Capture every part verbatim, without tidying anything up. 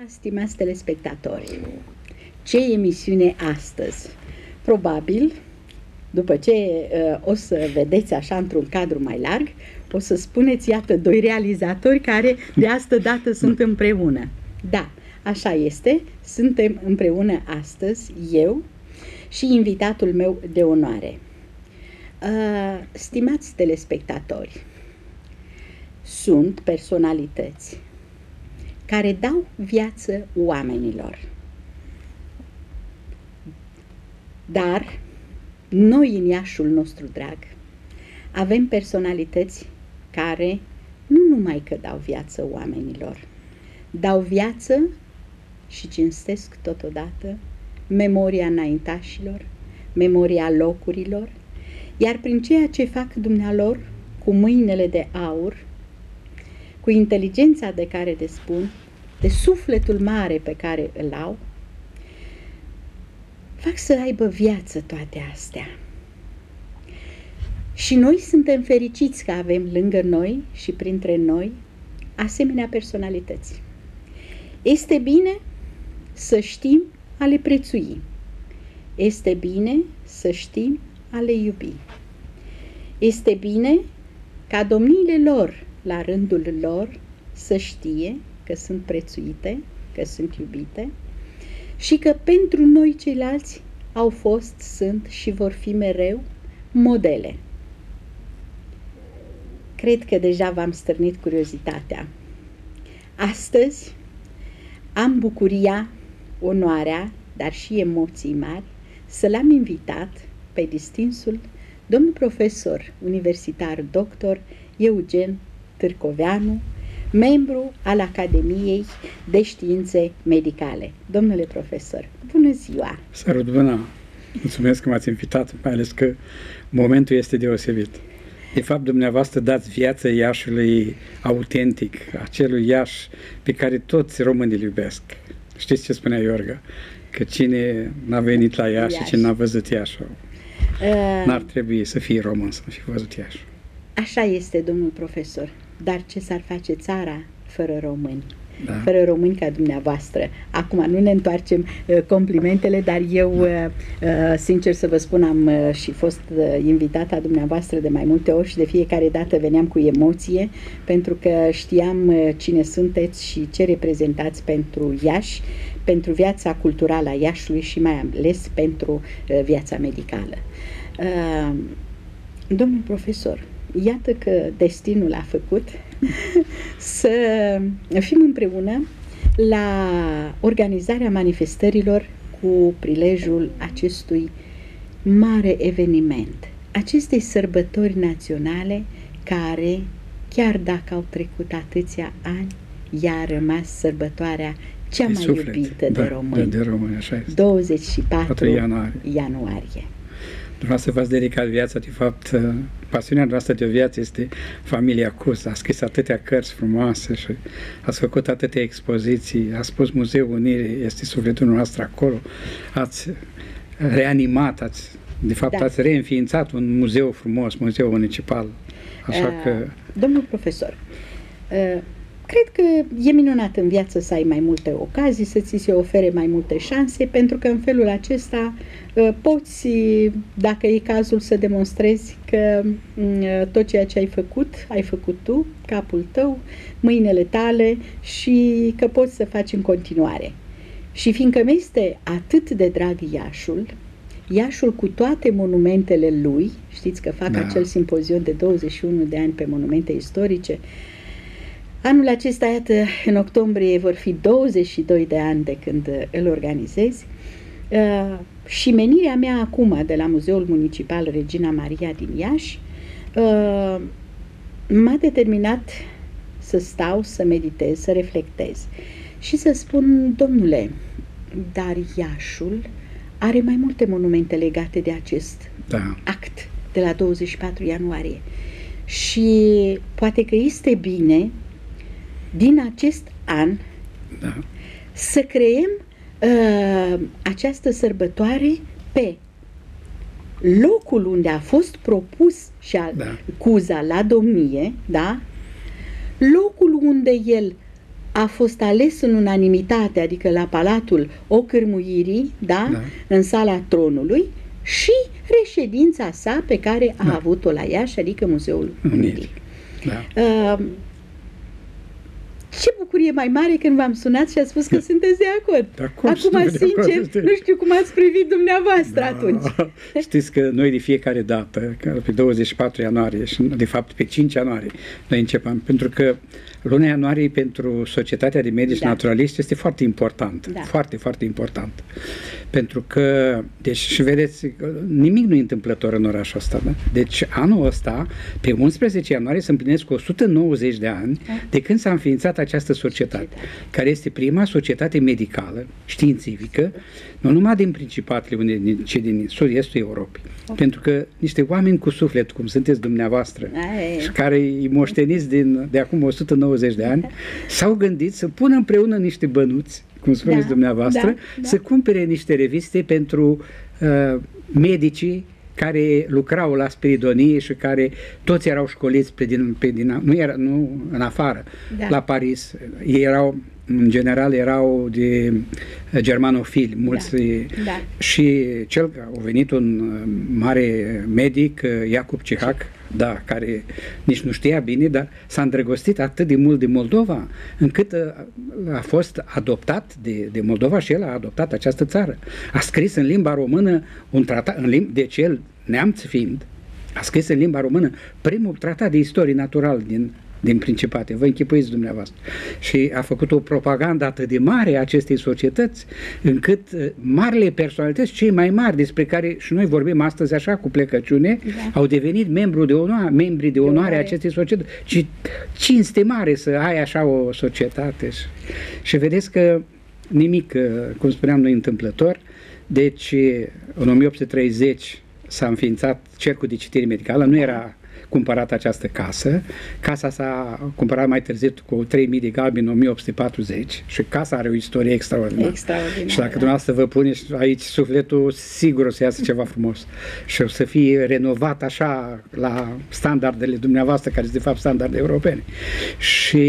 Stimați telespectatori, ce emisiune astăzi? Probabil, după ce uh, o să vedeți așa într-un cadru mai larg, o să spuneți, iată, doi realizatori care de astă dată sunt împreună. Da, așa este, suntem împreună astăzi, eu și invitatul meu de onoare. Uh, stimați telespectatori, sunt personalități care dau viață oamenilor. Dar noi în Iașul nostru drag avem personalități care nu numai că dau viață oamenilor, dau viață și cinstesc totodată memoria înaintașilor, memoria locurilor, iar prin ceea ce fac dumnealor cu mâinile de aur, cu inteligența de care dispun, de sufletul mare pe care îl au, fac să aibă viață toate astea. Și noi suntem fericiți că avem lângă noi și printre noi asemenea personalități. Este bine să știm a le prețui. Este bine să știm a le iubi. Este bine ca domniile lor, la rândul lor, să știe că sunt prețuite, că sunt iubite și că pentru noi ceilalți au fost, sunt și vor fi mereu modele. Cred că deja v-am stârnit curiozitatea. Astăzi am bucuria, onoarea, dar și emoții mari să l-am invitat pe distinsul domnul profesor universitar doctor Eugen Târcoveanu, membru al Academiei de Științe Medicale. Domnule profesor, bună ziua! Salut, bună! Mulțumesc că m-ați invitat, mai ales că momentul este deosebit. De fapt, dumneavoastră dați viață Iașului autentic, acelui Iași pe care toți românii îl iubesc. Știți ce spunea Iorga? Că cine n-a venit la Iași și cine n-a văzut Iașul, uh, n-ar trebui să fie român, să fi văzut Iașul. Așa este, domnul profesor. Dar ce s-ar face țara fără români? Da. Fără români ca dumneavoastră. Acum nu ne întoarcem uh, complimentele, dar eu, uh, uh, sincer să vă spun, am uh, și fost uh, invitata dumneavoastră de mai multe ori și de fiecare dată veneam cu emoție, pentru că știam uh, cine sunteți și ce reprezentați pentru Iași, pentru viața culturală a Iașului și mai ales pentru uh, viața medicală. Uh, domnul profesor, iată că destinul a făcut să fim împreună la organizarea manifestărilor cu prilejul acestui mare eveniment, acestei sărbători naționale care, chiar dacă au trecut atâția ani, ea a rămas sărbătoarea cea de mai suflet, iubită da, de români. De, de români, așa este. douăzeci și patru ianuarie. ianuarie. Dumneavoastră v-ați dedicat viața, de fapt, pasiunea noastră de o viață este familia Cus. A scris atâtea cărți frumoase și ați făcut atâtea expoziții, a spus Muzeul Unirii, este sufletul nostru acolo, ați reanimat, ați, de fapt da. ați reînființat un muzeu frumos, muzeul municipal. Așa uh, că... Domnul profesor, uh, cred că e minunat în viață să ai mai multe ocazii, să ți se ofere mai multe șanse, pentru că în felul acesta poți, dacă e cazul, să demonstrezi că tot ceea ce ai făcut, ai făcut tu, capul tău, mâinile tale și că poți să faci în continuare. Și fiindcă mi este atât de drag Iașul, Iașul cu toate monumentele lui, știți că fac da. acel simpozion de douăzeci și unu de ani pe monumente istorice, anul acesta, iată, în octombrie vor fi douăzeci și doi de ani de când îl organizez. Uh, și menirea mea acum de la Muzeul Municipal Regina Maria din Iași uh, m-a determinat să stau, să meditez, să reflectez și să spun, domnule, dar Iașul are mai multe monumente legate de acest da. act de la douăzeci și patru ianuarie și poate că este bine din acest an da. să creăm uh, această sărbătoare pe locul unde a fost propus și a, da. Cuza la domnie, da? Locul unde el a fost ales în unanimitate, adică la Palatul Ocârmuirii, da? Da. În sala Tronului, și reședința sa pe care a da. avut-o la Iași, adică Muzeul Unirii. Da. Uh, Ce bucurie mai mare când v-am sunat și a spus că sunteți de acord. De acord. Acum, sincer, acord, nu știu cum ați privit dumneavoastră da. atunci. Știți că noi de fiecare dată, pe douăzeci și patru ianuarie și de fapt pe cinci ianuarie, noi începem, pentru că luna ianuarie pentru Societatea de Medici da. Naturaliști este foarte important. Da. Foarte, foarte important. Pentru că, deci, și vedeți, nimic nu e întâmplător în orașul ăsta. Da? Deci, anul ăsta, pe unsprezece ianuarie, se împlinesc o sută nouăzeci de ani da. de când s-a înființat această societate, care este prima societate medicală, științifică, nu numai din Principatele, ci din sud-estul Europei. Okay. Pentru că niște oameni cu suflet, cum sunteți dumneavoastră, Aie. și care îi moșteniți din, de acum o sută nouăzeci de ani, s-au gândit să pună împreună niște bănuți, cum spuneți da, dumneavoastră, da, da. să cumpere niște reviste pentru uh, medicii care lucrau la spiridonie și care toți erau școliți pe din, pe din nu, era, nu în afară, da. la Paris. Ei erau, în general, erau de germanofili, mulți. Da. Da. Și cel a venit un mare medic, Iacob Cihac, da, care nici nu știa bine, dar s-a îndrăgostit atât de mult de Moldova, încât a, a fost adoptat de, de Moldova și el a adoptat această țară. A scris în limba română un tratat, în limba, deci el, neamț fiind, a scris în limba română primul tratat de istorie naturală din, din Principate. Vă închipuiți dumneavoastră. Și a făcut o propagandă atât de mare a acestei societăți, încât marile personalități, cei mai mari, despre care și noi vorbim astăzi așa cu plecăciune, da. au devenit membru de onoare, membri de onoare a acestei societăți. Și cinste mare să ai așa o societate. Și, și vedeți că nimic, cum spuneam noi, întâmplător. Deci, în o mie opt sute treizeci s-a înființat Cercul de Citire Medicală, nu era cumpărat această casă. Casa s-a cumpărat mai târziu cu trei mii de galbeni în o mie opt sute patruzeci și casa are o istorie extraordinară. Extraordinar, și dacă da. dumneavoastră vă puneți aici sufletul, sigur o să iasă ceva frumos. Și o să fie renovat așa la standardele dumneavoastră, care sunt de fapt standarde europene. Și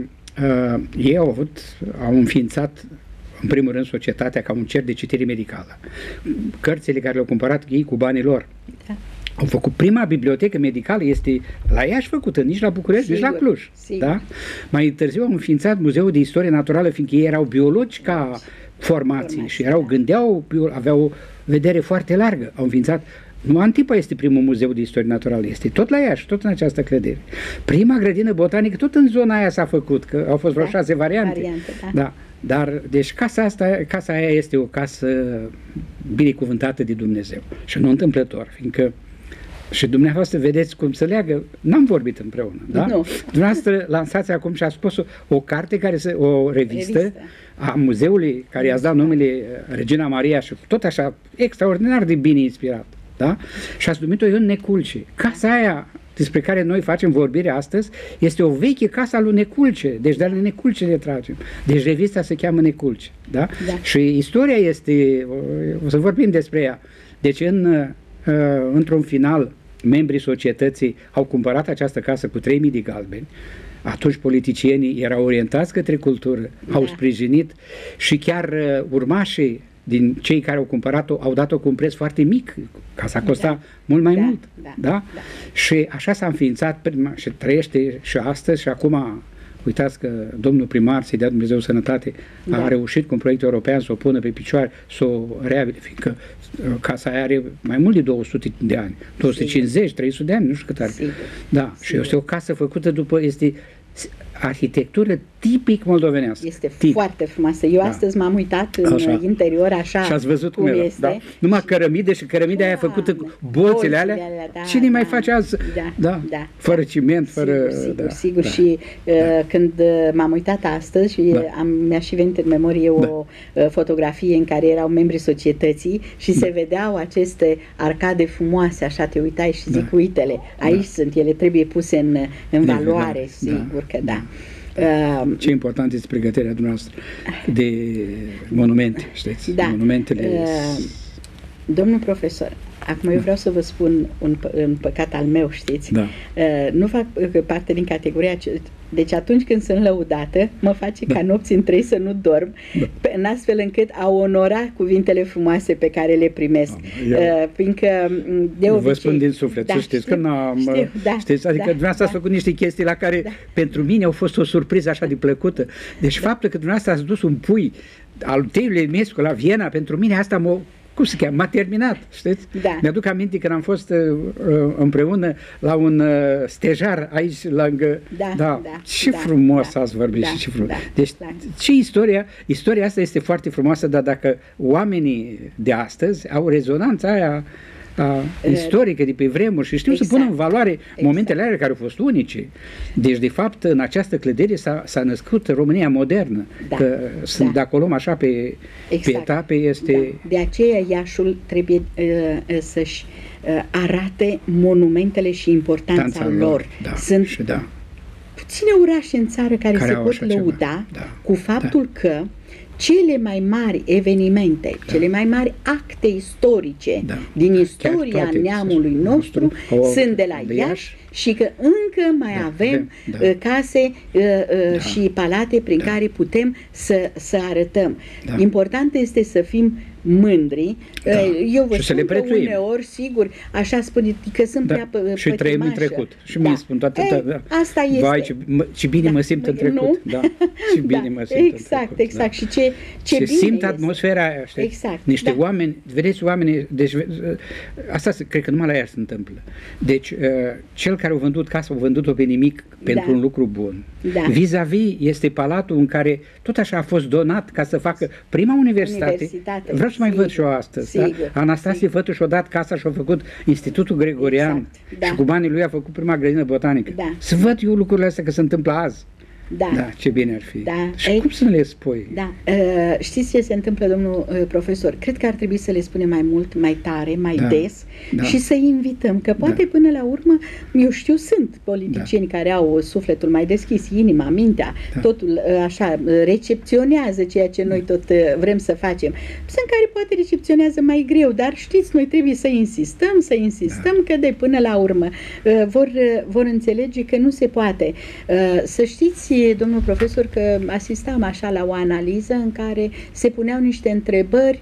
uh, ei au avut, au înființat în primul rând societatea ca un cerc de citire medicală. Cărțile care le-au cumpărat ei cu banii lor. Da. Au făcut prima bibliotecă medicală, este la Iași făcută, nici la București, sigur, nici la Cluj. Da? Mai târziu au înființat Muzeul de Istorie Naturală, fiindcă ei erau biologi ca formații și erau, gândeau, aveau o vedere foarte largă. Au înființat, nu Antipa este primul muzeu de istorie naturală, este tot la Iași, tot în această clădire. Prima grădină botanică, tot în zona aia s-a făcut, că au fost vreo da, șase variante. variante da. Da. Dar, deci, casa asta, casa aia este o casă binecuvântată de Dumnezeu și nu întâmplător, fiindcă și dumneavoastră vedeți cum se leagă, n-am vorbit împreună, da? Nu. Dumneavoastră lansați acum și a spus o, o carte, care se, o revistă, revistă a muzeului, care i-ați dat numele Regina Maria și tot așa, extraordinar de bine inspirat, da? Și ați numit-o Ion Neculce. Casa aia despre care noi facem vorbire astăzi este o veche casă a lui Neculce, deci de la Neculce ne tragem. Deci revista se cheamă Neculce, da? Da. Și istoria este, o să vorbim despre ea. Deci în, într-un final, membrii societății au cumpărat această casă cu trei mii de galbeni. Atunci politicienii erau orientați către cultură, da. au sprijinit și chiar urmașii din cei care au cumpărat-o au dat-o cu un preț foarte mic. Casa costa da. mult mai da. mult. Da. Da? Da. Și așa s-a înființat prima, și trăiește și astăzi și acum. Uitați că domnul primar, să-i dea Dumnezeu sănătate, da. a reușit cu un proiect european să o pună pe picioare, să o reabilite, fiindcă casa aia are mai mult de două sute de ani, două sute cincizeci, trei sute de ani, nu știu cât are. Sigur. Da, Sigur. Și este o casă făcută după, este arhitectură tipic moldovenească. Este tipic. Foarte frumoasă. Eu da. astăzi m-am uitat în așa. interior așa și ați văzut cum, cum este. Da? Numai cărămide și cărămidea aia făcută cu bolțile alea. alea da, Cine da, mai face azi? Da, da. Da. Fără ciment, fără... Sigur, sigur. Da, sigur. Da. Și uh, da. când m-am uitat astăzi și da. am, mi-a și venit în memorie o da. uh, fotografie în care erau membrii societății și da. se vedeau aceste arcade frumoase, așa te uitai și zic, da. uite-le, aici da. sunt, ele trebuie puse în, în valoare, da. sigur da. că da. Ce important este pregătirea dumneavoastră de monumente, știți? Da. Monumentele... Uh, domnul profesor, Acum eu vreau să vă spun un, un păcat al meu, știți? Da. Uh, nu fac parte din categoria... Deci atunci când sunt lăudată, mă face da. ca nopți întrei să nu dorm, da. în astfel încât a onora cuvintele frumoase pe care le primesc. Da, uh, fiindcă de obicei... Vă spun din suflet, da, să știți știu, că n-am... Știu, da, știți, adică da, dumneavoastră da. ați făcut niște chestii la care da. pentru mine au fost o surpriză așa de plăcută. Deci da. faptul că dumneavoastră ați dus un pui al Teiului Eminescu la Viena, pentru mine asta mă... cum se cheamă? M-a terminat, știți? Da. Mi-aduc aminte când am fost uh, împreună la un uh, stejar aici lângă... Da, da. da Ce da, frumos da, ați vorbit da, și ce frumos. Da, deci, da. ce istoria? Istoria asta este foarte frumoasă, dar dacă oamenii de astăzi au rezonanța aia a, istorică de pe vremuri și știu exact. să pună în valoare exact. momentele alea care au fost unice. Deci, de fapt, în această clădire s-a născut România modernă. Da. Că da. sunt, dacă o luăm așa pe, exact. pe etape, este... Da. De aceea Iașul trebuie uh, să-și uh, arate monumentele și importanța lor. lor. Da. Sunt și da. puține orașe în țară care, care se pot lăuda da. cu faptul da. că cele mai mari evenimente, da. cele mai mari acte istorice da. din istoria toate, neamului nostru, nostru sunt de la Iași și că încă mai da, avem da. case uh, uh, da. și palate prin da. care putem să, să arătăm. Da. Important este să fim mândri. Da. Eu vă și spun că uneori, sigur, așa spune că sunt da. prea pătimașă. Și trăim în trecut. Și da. mi-i spun toate. Ei, da. Asta este. Vai, ce, mă, ce bine da. mă simt în trecut. Nu? Da. Ce bine da. mă simt exact, în trecut. Exact, da. Și ce, ce și bine simt este. atmosfera aia, știi? Exact. Niște da. oameni, vedeți oamenii, deci asta cred că numai la ea se întâmplă. Deci, uh, cel care a vândut casa, a vândut-o pe nimic pentru da. un lucru bun. Da. Vis-a-vis este palatul în care tot așa a fost donat ca să facă prima universitate. universitate. Vreau să mai văd și eu astăzi. Da? Anastasie Fătu și-a dat casa și-a făcut Institutul Gregorian exact. Da. și cu banii lui a făcut prima grădină botanică. Da. Să văd eu lucrurile astea că se întâmplă azi. Da. da, ce bine ar fi. Da. Și Ei, cum să le spui? Da. Uh, știți ce se întâmplă, domnul uh, profesor? Cred că ar trebui să le spunem mai mult, mai tare, mai da. des da. și să invităm, că poate da. până la urmă, eu știu, sunt politicieni da. care au sufletul mai deschis, inima, mintea, da. totul uh, așa, recepționează ceea ce noi tot uh, vrem să facem. Sunt care poate recepționează mai greu, dar știți, noi trebuie să insistăm, să insistăm, da. că de până la urmă uh, vor, uh, vor înțelege că nu se poate. Uh, să știți, domnul profesor, că asistam așa la o analiză în care se puneau niște întrebări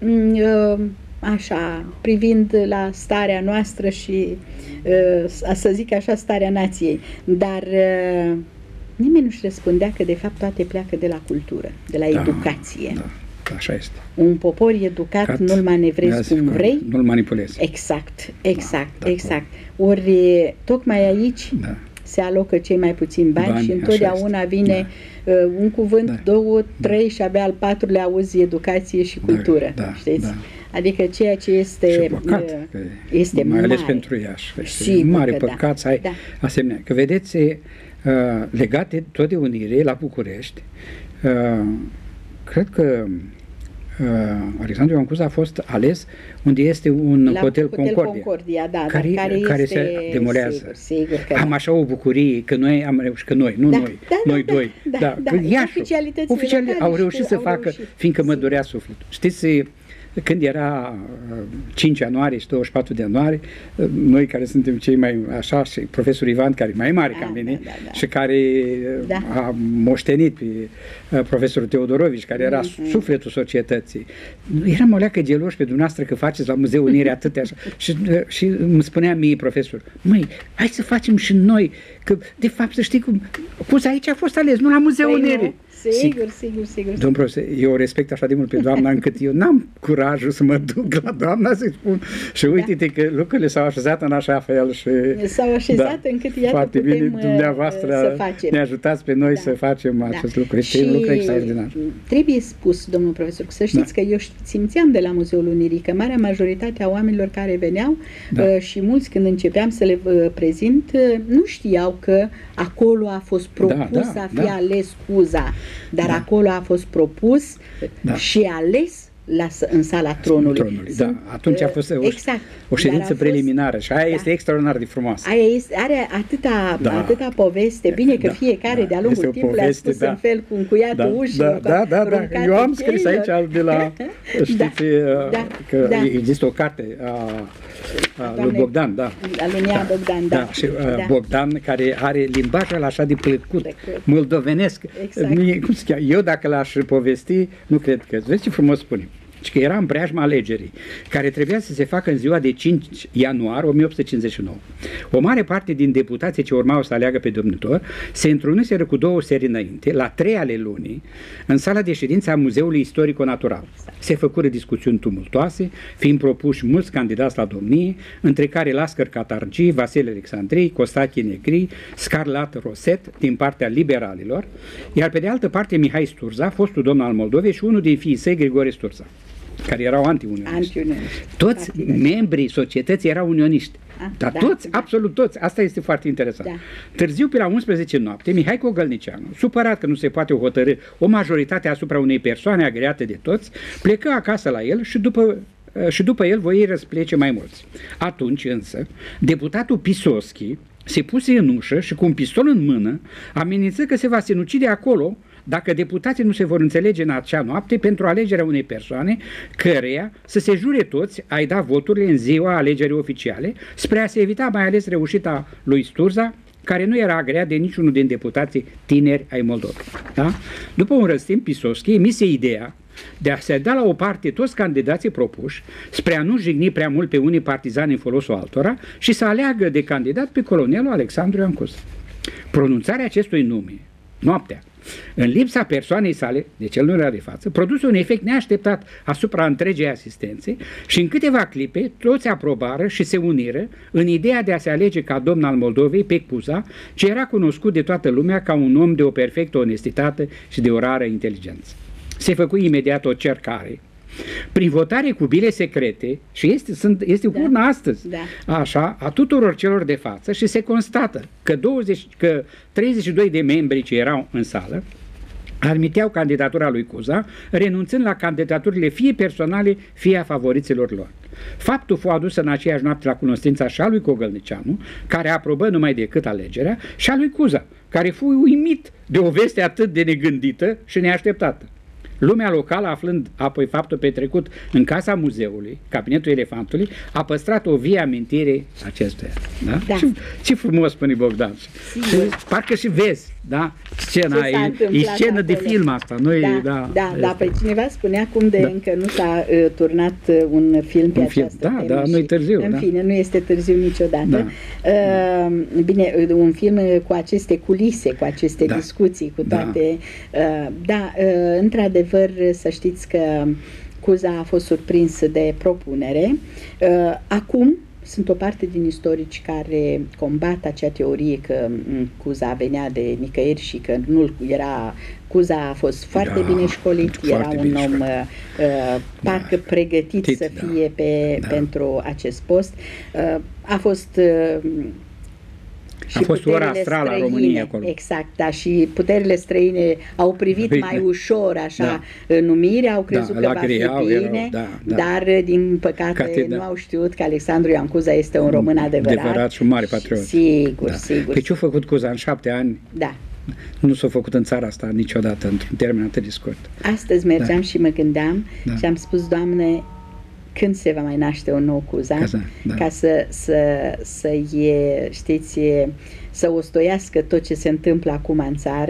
așa, privind la starea noastră și să zic așa, starea nației, dar nimeni nu-și răspundea că de fapt toate pleacă de la cultură, de la da, educație. Da. Așa este. Un popor educat Cat, nu-l manevrezi cum vrei. Nu-l manipulezi. Exact, exact, da, exact. Ori tocmai aici da. se alocă cei mai puțini bani, bani și întotdeauna vine da. uh, un cuvânt, da. două, trei da. și abia al patrulea auzi educație și cultură. Da. Da. Știți? Da. Adică ceea ce este și păcat, uh, este mai mare. ales pentru Iași. Sigur mare că păcat da. să ai da. asemenea. Că vedeți, uh, legate tot de unire la București, uh, cred că Uh, Alexandru Ioan Cuza a fost ales unde este un la hotel, hotel Concordia, Concordia da, care, care, care este, se demolează. Sigur, sigur că am da. așa o bucurie că noi am reușit, că noi, nu da, noi, da, noi da, doi, da, da, da, că da. Iașul, oficiali au reușit să au facă, reușit. fiindcă mă sigur. durea sufletul. Știți, când era cinci ianuarie și douăzeci și patru de ianuarie, noi care suntem cei mai așa, și profesorul Ivan, care e mai mare da, ca mine, da, da, da. și care da. a moștenit pe profesorul Teodorovici, care era mm-hmm. sufletul societății. Eram o leacă geloși pe dumneavoastră că faceți la Muzeul Unirii atâtea așa. Și, și îmi spunea mie profesor, măi, hai să facem și noi, că de fapt să știi cum, Cuza aici a fost ales, nu la Muzeul păi Unirii. Sigur, sigur, sigur. Domnul profesor, eu o respect așa de mult pe doamna încât eu n-am curajul să mă duc la doamna să-i spun. Și uite-te da. că lucrurile s-au așezat în așa fel și... S-au așezat da, încât iată foarte putem bine, dumneavoastră să facem. Ne ajutați pe noi da. să facem da. acest lucru. Este un lucru extraordinar. Trebuie spus, domnul profesor, să știți da. că eu simțeam de la Muzeul Unirii că marea majoritate a oamenilor care veneau da. uh, și mulți când începeam să le uh, prezint, uh, nu știau că acolo a fost propus da, da, a fi da. ales Cuza, dar da. acolo a fost propus da. și ales la, în sala tronului. tronului da. Atunci a fost o, exact, o ședință fost, preliminară și aia da. este extraordinar de frumoasă. Aia este, are atâta, da. atâta poveste. Bine că da. fiecare da. de-a lungul timpului a spus da. în fel cu încuiatul da. ușii. Da, da, da, da. Eu am scris cheilor. aici de la... Știți da. Da. că da. există o carte a, a lui Bogdan. Da. A lui da. Bogdan, da. da. Și da. Bogdan, care are limbajul așa de plăcut, moldovenesc. Exact. Mie, cum se cheamă? Eu dacă l-aș povesti, nu cred că... Vezi ce frumos spune. Că era în preajma alegerii, care trebuia să se facă în ziua de cinci ianuarie o mie opt sute cincizeci și nouă. O mare parte din deputații ce urmau să aleagă pe domnitor se întruniseră cu două seri înainte, la trei ale lunii, în sala de ședință a Muzeului Istorico-Natural. Se făcură discuțiuni tumultoase, fiind propuși mulți candidați la domnie, între care Lascăr Catargi, Vasile Alexandrei, Costache Negri, Scarlat Roset, din partea liberalilor, iar pe de altă parte Mihai Sturza, fostul domn al Moldovei și unul din fiii săi, Grigore Sturza, care erau anti-unioniști. Anti toți partidele. Membrii societății erau unioniști. A, dar da, toți, da. absolut toți. Asta este foarte interesant. Da. Târziu, pe la unsprezece noapte, Mihai Cogălnicianu, supărat că nu se poate hotărâ o majoritate asupra unei persoane agreate de toți, plecă acasă la el și după, și după el voie să plece mai mulți. Atunci însă, deputatul Pisoschi se puse în ușă și cu un pistol în mână amenință că se va sinucide acolo dacă deputații nu se vor înțelege în acea noapte pentru alegerea unei persoane căreia să se jure toți a-i da voturile în ziua alegerii oficiale, spre a se evita mai ales reușita lui Sturza, care nu era agreat de niciunul din deputații tineri ai Moldovei. Da? După un răstimp, Pisoschi emise ideea de a se da la o parte toți candidații propuși, spre a nu jigni prea mult pe unii partizani în folosul altora și să aleagă de candidat pe colonelul Alexandru Ioan Cuza. Pronunțarea acestui nume, noaptea, în lipsa persoanei sale, deci el nu era de față, produse un efect neașteptat asupra întregei asistențe și în câteva clipe toți aprobară și se uniră în ideea de a se alege ca domn al Moldovei pe Cuza, ce era cunoscut de toată lumea ca un om de o perfectă onestitate și de o rară inteligență. Se făcu imediat o cercare prin votare cu bile secrete și este, sunt, este da. urna astăzi da. așa, a tuturor celor de față și se constată că, douăzeci, că treizeci și doi de membri ce erau în sală admiteau candidatura lui Cuza, renunțând la candidaturile fie personale, fie a favoriților lor. Faptul fu adus în aceeași noapte la cunoștința și a lui Cogălnicianu, care aprobă numai decât alegerea, și a lui Cuza, care fu uimit de o veste atât de negândită și neașteptată. Lumea locală, aflând apoi faptul petrecut în casa muzeului, cabinetul elefantului, a păstrat o vie amintire acestuia. Da? Da. Ce, ce frumos spune Bogdan. Și, parcă și vezi, da? Scena, e, e scenă de film asta. Noi, da, da, da, da, pe cineva spunea cum de da. încă nu s-a uh, turnat uh, un film pe un această film. Da, temă. Da, nu e târziu. În da. fine, nu este târziu niciodată. Da. Uh, bine, un film cu aceste culise, cu aceste da. discuții, cu toate... Da, uh, da uh, într-adevăr, să știți că Cuza a fost surprins de propunere. Acum sunt o parte din istorici care combat acea teorie că Cuza venea de nicăieri și că nu era... Cuza a fost foarte da, bine școlit, era un om uh, parcă da. pregătit Tit, să fie pe, da. pentru acest post. Uh, a fost... Uh, Și a fost ora astrală a României acolo. Exact, da, și puterile străine au privit bine. mai ușor așa da. numirea, au crezut da, că va fi bine, erau, da, da. dar din păcate Cate, nu da. au știut că Alexandru Ioan Cuza este un român adevărat. Adevărat și un mare patriot. Sigur, da. sigur. Păi ce-a făcut Cuza în șapte ani? Da. Nu s-a făcut în țara asta niciodată, într-un termen atât de scurt. Astăzi mergeam da. și mă gândeam da. și am spus, Doamne, când se va mai naște un nou Cuza, ca să, da. ca să, să, să e, știți, să ostoiască tot ce se întâmplă acum în țară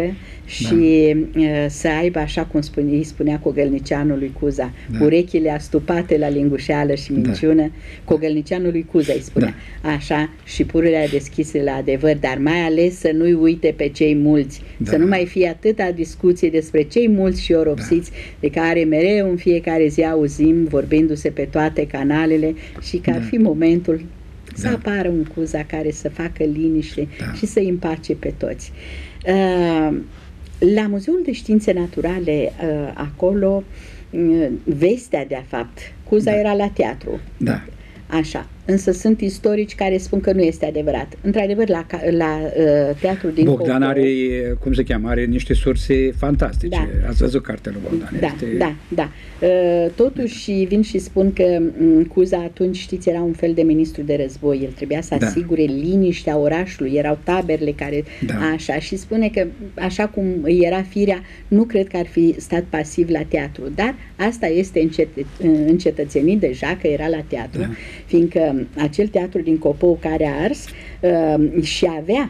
și da. să aibă, așa cum spune, îi spunea Cogălnicianu lui Cuza, da. urechile astupate la lingușeală și minciună, da. Cogălnicianu lui Cuza îi spunea, da. așa, și pururile deschise la adevăr, dar mai ales să nu-i uite pe cei mulți, da. să nu mai fie atâta discuție despre cei mulți și oropsiți, da. de care mereu în fiecare zi auzim, vorbindu-se pe toate canalele, și că da. ar fi momentul să da. apară un Cuza care să facă liniște da. și să împace pe toți. Uh, la Muzeul de Științe Naturale, uh, acolo, uh, vestea de fapt, Cuza da. era la teatru. Da. Așa. însă sunt istorici care spun că nu este adevărat. Într-adevăr, la, la uh, teatrul din Bogdan Copou, are, cum se cheamă, are niște surse fantastice. Da. Ați văzut cartea lui Bogdan. Da, este... da, da. Uh, totuși vin și spun că um, Cuza atunci, știți, era un fel de ministru de război. El trebuia să Da. asigure liniștea orașului, erau taberele care... Da. Așa, și spune că, așa cum îi era firea, nu cred că ar fi stat pasiv la teatru, dar asta este încet, încetățenit deja că era la teatru, Da. fiindcă acel teatru din Copou care a ars uh, și avea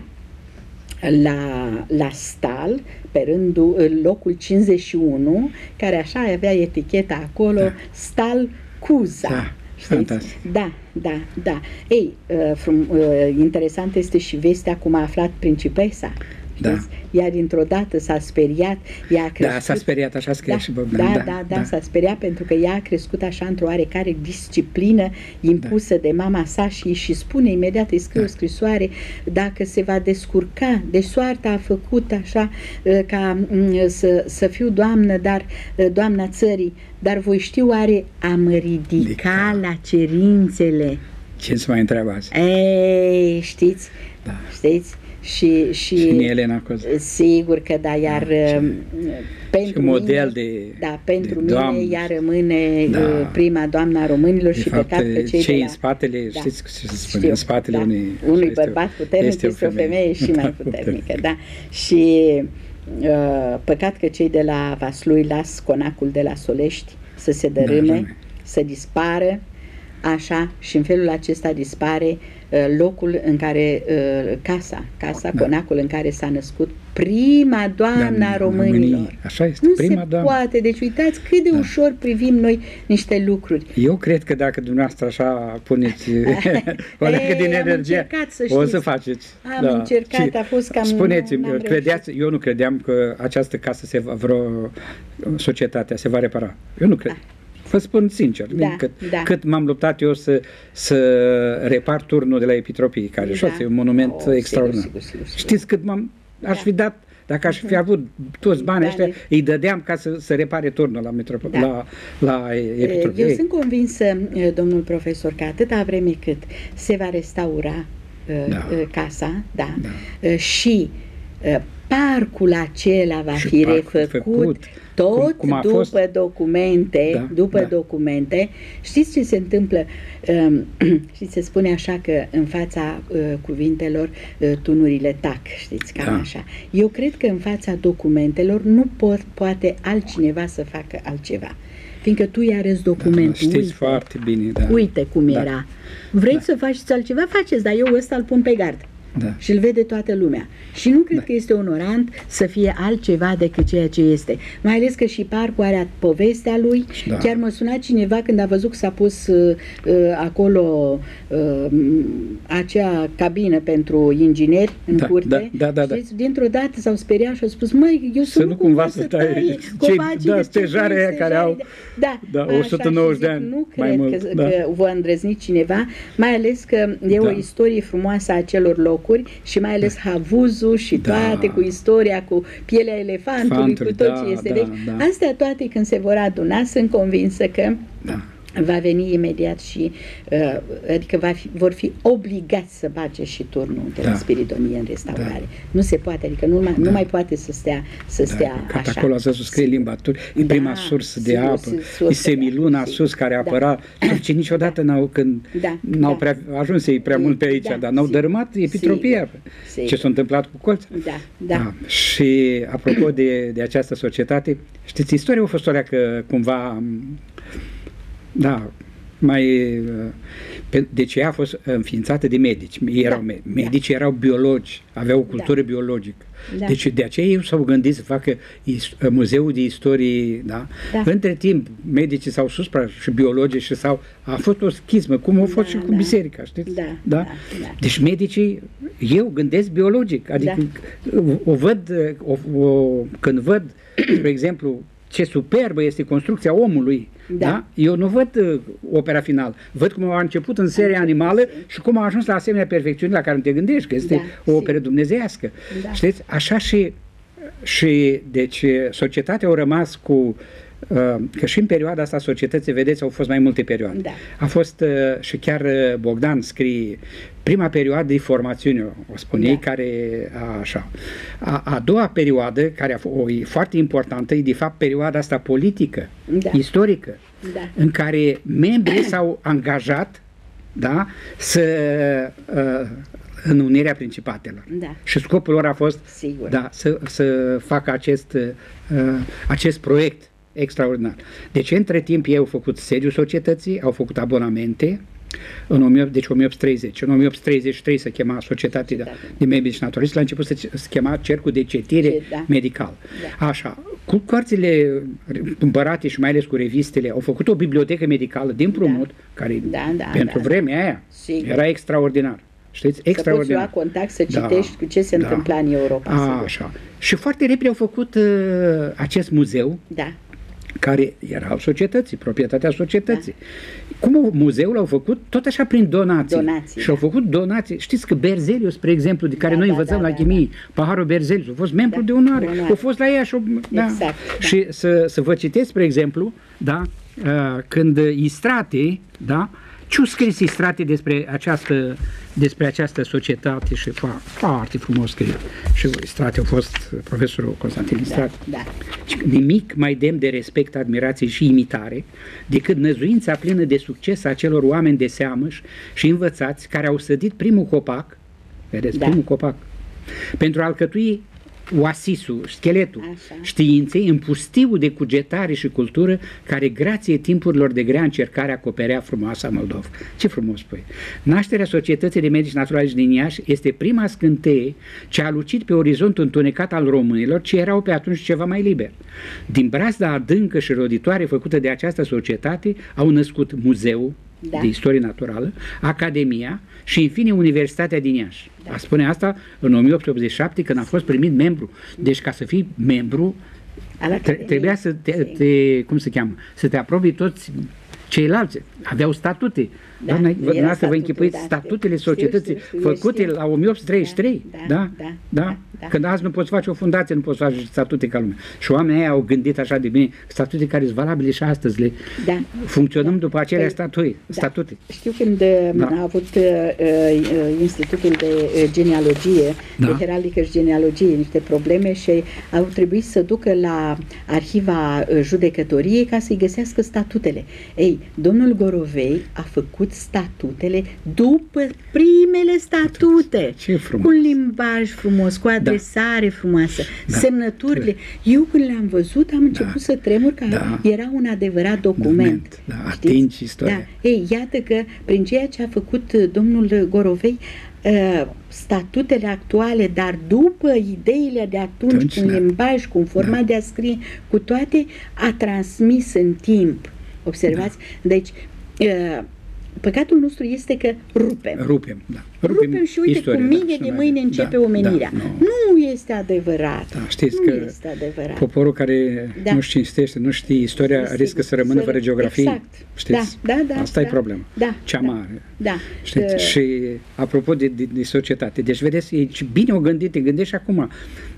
la, la Stal, pe rândul, locul cincizeci și unu, care așa avea eticheta acolo, Da. Stal Cuza. Da. Știți? Fantastic. Da, da, da. Ei, uh, frum, uh, interesant este și vestea cum a aflat principesa. Da. Știți? Ea dintr-o dată s-a speriat, ea a crescut... Da, s-a speriat, așa scrie da, și Bogdan. Da, da, da, da, s-a speriat pentru că ea a crescut așa într-o oarecare disciplină impusă da. de mama sa și și spune imediat, îi scrie da. o scrisoare, dacă se va descurca, de soarta a făcut așa ca să, să fiu doamnă, dar doamna țării, dar voi știu oare am ridicat Dica. la cerințele. Ce se mai întreabă azi? Ei, știți? Da. Știți? Și, și, și Elena Coza. Sigur că da, iar da, pentru și model mine, de, da, pentru de mine doamnă. ea rămâne Da. prima doamna a românilor de și fapt, păcat că cei cei de la... în spatele, Da. știți ce se spune, Știu, în spatele da. unui, unui este bărbat puternic este, este o femeie și da, mai puternică, da. Și uh, păcat că cei de la Vaslui las conacul de la Solești să se dărâme, Da, să dispară, așa, și în felul acesta dispare uh, locul în care, uh, casa, casa, Da. conacul în care s-a născut prima doamna a românilor. Așa este, Nu prima se doamnă. poate, deci uitați cât de Da. ușor privim noi niște lucruri. Eu cred că dacă dumneavoastră așa puneți o leacă Ei, din am energie, încercat, să o să știți. faceți. Am încercat, Și a fost cam- spuneți-mi, n-am credeați, eu nu credeam că această casă, se va, vreo societatea se va repara. Eu nu cred. Da. Vă spun sincer, Da, cât, da. cât m-am luptat eu să, să repar turnul de la Epitropie, care Da. și e un monument Oh, sigur, extraordinar. sigur, sigur, sigur. Știți cât m-am, aș Da. fi dat, dacă aș fi avut toți banii Da, ăștia, deci- îi dădeam ca să, să repare turnul la, metropol, Da. la, la Epitropie. Eu Ei, sunt convinsă, domnul profesor, că atâta vreme cât se va restaura Da. casa, da, Da. și parcul acela va Și fi parcul refăcut, făcut, tot cum- cum a după fost. documente, Da, după da. documente. Știți ce se întâmplă? Și se spune așa că în fața uh, cuvintelor uh, tunurile tac, știți, cam Da. așa. Eu cred că în fața documentelor nu pot, poate altcineva să facă altceva. Fiindcă tu i arăți da, documentul. știți uite, foarte bine. Da. uite cum Da. era. Vrei Da. să faceți altceva? Faceți, dar eu ăsta îl pun pe gard. Da. Și îl vede toată lumea. Și nu cred Da. că este onorant să fie altceva decât ceea ce este. Mai ales că și parcul are povestea lui. Da. Chiar mă suna cineva când a văzut că s-a pus uh, uh, acolo uh, acea cabină pentru ingineri în Da, curte. da, da, da, da. Știți, dintr-o dată s-au speriat și au spus, măi, eu Să nu cumva să taie cei- copacii da, de stejarea aia care au- da, da, așa, o sută nouăzeci de și zic, ani, nu mai cred mult, că, da. că vă îndrăzni cineva, mai ales că e o Da. istorie frumoasă a acelor locuri și mai ales havuzul și Da. toate cu istoria, cu pielea elefantului, Elefantului, cu tot da, ce este. da, Deci, da. astea toate când se vor aduna, sunt convinsă că Da. va veni imediat și uh, adică va fi, vor fi obligați să bage și turnul de la Da. Spiridomie în restaurare. Nu se poate, adică nu mai, nu Da. mai poate să stea, să Da, stea că așa. acolo a văzut scrie limba turcă, e Da, prima sursă de sigur, apă, sursă e de semiluna apă, sus care da. apăra, turcii niciodată n-au, când Da, n-au da. prea ajuns ei prea mult pe aici, Da, dar n-au sigur, dărâmat Epitropia. sigur. Ce s-a întâmplat cu colț? Da, da. Și apropo de, de această societate, știți, istoria a fost o leacă cumva, da, mai... pe- Deci ea a fost înființată de medici. Erau Da, me- medici, erau biologi, aveau o cultură Da. biologică. Da. Deci de aceea ei s-au gândit să facă is- muzeul de istorie, da? Da. Între timp, medicii s-au suspra și biologii și s-au... A fost o schismă, cum a fost Da, și cu da. biserica, știți? Da, da? da, da. Deci medicii, eu gândesc biologic, adică o văd, o, o, când văd, spre exemplu, ce superbă este construcția omului, Da. da? Eu nu văd uh, opera final, văd cum a început în seria animală și cum a ajuns la asemenea perfecțiune la care nu te gândești, că este Da, o operă sigur. dumnezeiască. Da. Știți? Așa și, și deci societatea a rămas cu că și în perioada asta societății, vedeți, au fost mai multe perioade. Da. A fost și chiar Bogdan scrie prima perioadă de formațiune, o spune ei, da. care a, așa. A, a doua perioadă, care a fost o, e foarte importantă, e de fapt perioada asta politică, da. istorică, da. în care membrii s-au angajat, da, să uh, în unirea principatelor. Da. Și scopul lor a fost da, să, să facă acest, uh, acest proiect extraordinar. Deci, între timp, ei au făcut sediul societății, au făcut abonamente, în o mie opt sute, deci o mie opt sute treizeci. În o mie opt sute treizeci și trei se chema Societatea de, de Medici Naturaliști, la început se, se chema Cercul de Citire Ce, da. Medical. Da. Așa, cu cărțile împărate și mai ales cu revistele, au făcut o bibliotecă medicală din prumut, da. care da, da, pentru da, vremea aia Sigur. era extraordinar. Știți? Extraordinar. Să poți lua contact, să citești da, cu ce se da. întâmpla în Europa. A, așa. Și foarte repede au făcut uh, acest muzeu, da. care era al societății, proprietatea societății. Da. Cum muzeul au făcut? Tot așa prin donații. donații și da. au făcut donații. Știți că Berzelius, spre exemplu, de care da, noi învățăm da, da, la chimie, da. paharul Berzelius, a fost membru da. de onoare. onoare. A fost la ea și... Da. Exact. Da. Și să, să vă citesc, spre exemplu, da, uh, când Istrate, da, ce-a scris Istrate despre această, despre această societate și fa, foarte frumos scris. Și Istrate a fost profesorul Constantin Istrate. Da, da. Nimic mai demn de respect, admirație și imitare decât năzuința plină de succes a celor oameni de seamăși și învățați care au sădit primul copac, vedeți, da. primul copac, pentru a alcătui oasisul, scheletul Așa. științei în pustiul de cugetare și cultură care, grație timpurilor de grea încercare, acoperea frumoasa Moldova. Ce frumos spui! Nașterea Societății de Medici Naturaliști din Iași este prima scânteie ce a lucit pe orizontul întunecat al românilor, ce erau pe atunci ceva mai liber. Din brazda adâncă și roditoare făcută de această societate au născut muzeul da. de istorie naturală, Academia și, în fine, Universitatea din Iași. Da. A spune asta în o mie opt sute optzeci și șapte, când a fost primit membru. Deci, ca să fii membru, trebuia să te, te, cum se cheamă, să te aprobii toți ceilalți. Aveau statute. Da, Doamna, dumneavoastră vă închipuiți statutele societății știu, știu, făcute știu. la o mie opt sute treizeci și trei. Da, da, da, da, da, da. Când azi nu poți face o fundație, nu poți face statute ca lumea. Și oamenii aia au gândit așa de bine, statute care sunt valabile și astăzi. Le da. funcționăm da. după acelea statui, da. statute. Știu când da. a avut uh, Institutul de Genealogie, da. de heraldică și genealogie, niște probleme și au trebuit să ducă la arhiva judecătoriei ca să-i găsească statutele. Ei, domnul Gorovei a făcut statutele după primele statute. Ce frumos. Cu limbaj frumos, cu adresare da. frumoasă, da. semnăturile. Eu când le-am văzut am început da. să tremur că da. era un adevărat document. Da, atingi istoria. Da. Ei, iată că prin ceea ce a făcut domnul Gorovei, uh, statutele actuale, dar după ideile de atunci, atunci cu un limbaj, cu un format da. de a scrie, cu toate, a transmis în timp. Observați? Da. Deci, uh, păcatul nostru este că rupem. Rupem, da. Rupem, rupem și uite, istoria, cu mine da, de mâine începe da, omenirea. Da, no. Nu este adevărat. Da, știți nu că este adevărat. Poporul care da. nu cinstește, nu știe istoria, este, riscă să rămână fără geografie. Exact. Știți? Da, da, da, Asta da, e problema. Da, Cea da, mare. Da. Știți? Uh. Și apropo de, de, de societate, deci vedeți, e bine o gândit, te gândești acum.